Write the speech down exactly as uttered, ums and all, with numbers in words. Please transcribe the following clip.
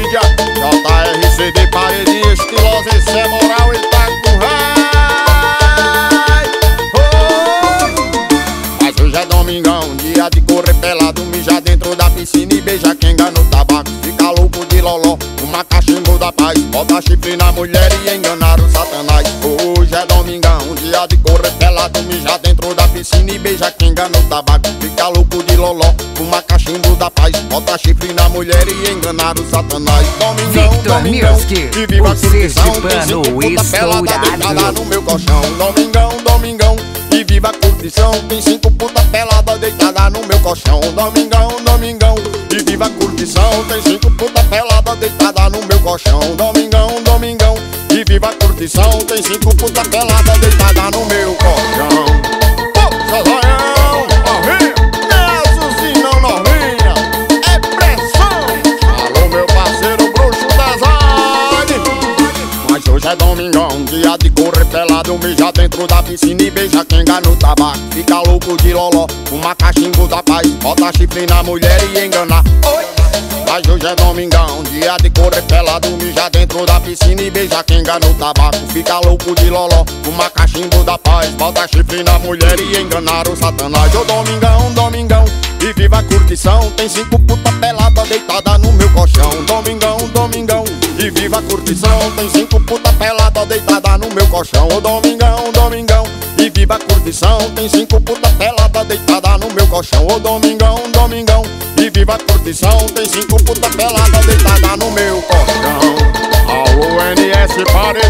mídia. J R C de paredinha estilosa, esse é moral, ele tá com raiva. Oh! Mas hoje é domingão, dia de correr pelado, mijar dentro da piscina e beijar quem engana no tabaco. Fica louco de loló, uma cachimbo da paz, bota chifre na mulher e enganar o satanás. Hoje é domingão, dia de correr pelado, mijar dentro da piscina e beijar quem engana no tabaco. Fica louco de loló, uma cachimbo da paz, bota chifre na mulher e enganar o satanás. Domingão, Victor domingão, Music, e viva a o curtição, tem sergipano cinco puta pelada deitada estourado. no meu colchão. Domingão, domingão, e viva a curtição, tem cinco puta pelada deitada no meu colchão. Domingão, domingão, e viva a curtição, tem cinco puta pelada deitada no meu colchão. Domingão, domingão, e viva a curtição, tem cinco puta pelada deitada no meu colchão. Ô, seu zoião, novinha, Jesus e não novinha, é pressão. Alô, meu parceiro bruxo das águias. Mas hoje é domingão, dia de correr pelado, mijar dentro da piscina e beijar quem engana no tabaco. Fica louco de loló, uma cachimbo da paz, bota chifre na mulher e enganar. Oi! Mas hoje é domingão, dia de correr pelado, mijar dentro da piscina e beijar quem engana no tabaco. Fica louco de loló, uma cachimbo da paz, bota chifre na mulher e enganar o satanás. Ô domingão, domingão, e viva a curtição, tem cinco puta pelada deitada no meu colchão. Domingão, domingão, e viva a curtição, tem cinco puta pelada deitada no meu colchão. Ô domingão, domingão, e viva a curtição, tem cinco puta pelada deitada no meu colchão. Ô domingão, domingão, e viva a curtição, tem cinco puta pelada deitada no meu colchão. Alô, N S Parede.